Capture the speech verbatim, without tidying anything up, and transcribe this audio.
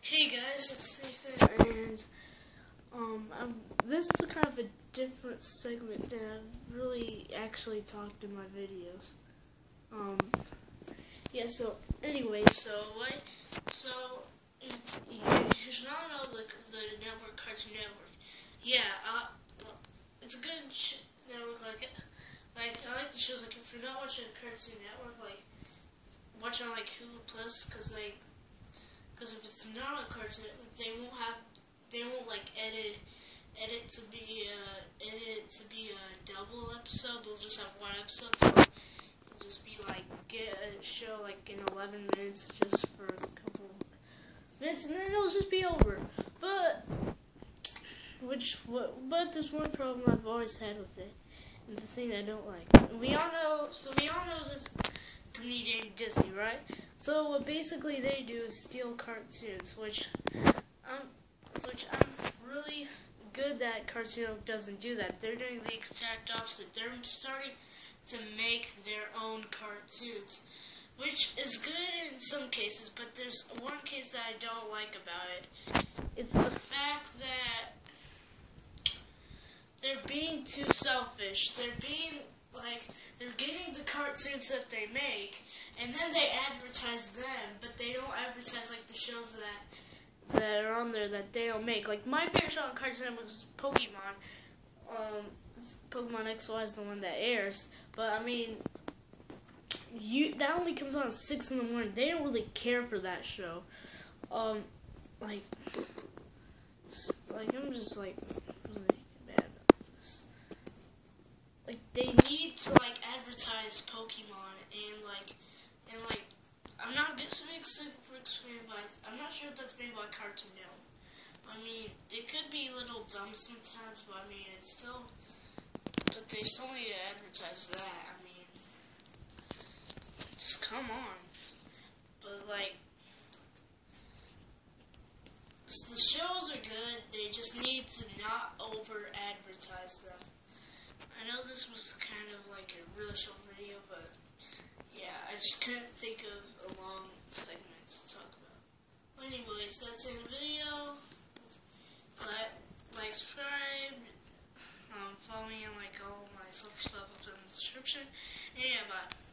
Hey guys, it's Nathan, and um, I'm, this is kind of a different segment than I've really actually talked in my videos. Um, yeah. So anyway, so what? So you, you should not know the the network, Cartoon Network. Yeah, uh, well, it's a good sh network. Like, like I like the shows. Like if you're not watching Cartoon Network, like watch on like Hulu Plus, cause like. Because if it's not a cartoon, they won't have, they won't like edit, edit to be, uh, edit to be a double episode. They'll just have one episode. So it'll just be like get a show like in eleven minutes, just for a couple minutes, and then it'll just be over. But which, what? But there's one problem I've always had with it, and the thing I don't like. And we all know. So we all know this company named Disney, right? So what basically they do is steal cartoons, which um, which I'm really good that Cartoon Network doesn't do that. They're doing the exact opposite. They're starting to make their own cartoons, which is good in some cases, but there's one case that I don't like about it. It's the fact that they're being too selfish. They're being like, they're getting the cartoons that they make, and then they advertise them, but they don't advertise like the shows that that are on there that they don't make. Like my favorite show on Cartoon Network is Pokemon. Um, Pokemon X Y is the one that airs, but I mean, you that only comes on at six in the morning. They don't really care for that show. Um, like, like I'm just like really mad about this. Like they need to like advertise Pokemon and like. And like, I'm not a big Superix fan, but I'm not sure if that's made by Cartoon Network. I mean, it could be a little dumb sometimes, but I mean, it's still, but they still need to advertise that. I mean, just come on. But like, the shows are good, they just need to not over-advertise them. I know this was kind of like a really short video, but yeah, I just couldn't think of a long segment to talk about. Well, anyways, that's the end of the video. Like, like, subscribe, um, follow me on like all my social stuff up in the description. And yeah, bye.